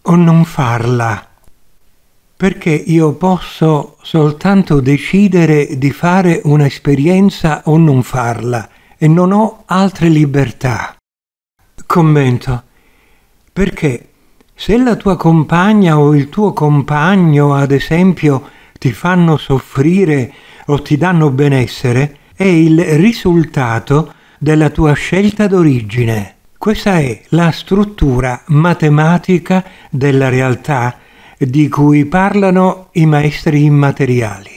o non farla, perché io posso soltanto decidere di fare un'esperienza o non farla e non ho altre libertà. Commento. Perché se la tua compagna o il tuo compagno, ad esempio, ti fanno soffrire o ti danno benessere, è il risultato della tua scelta d'origine. Questa è la struttura matematica della realtà di cui parlano i maestri immateriali.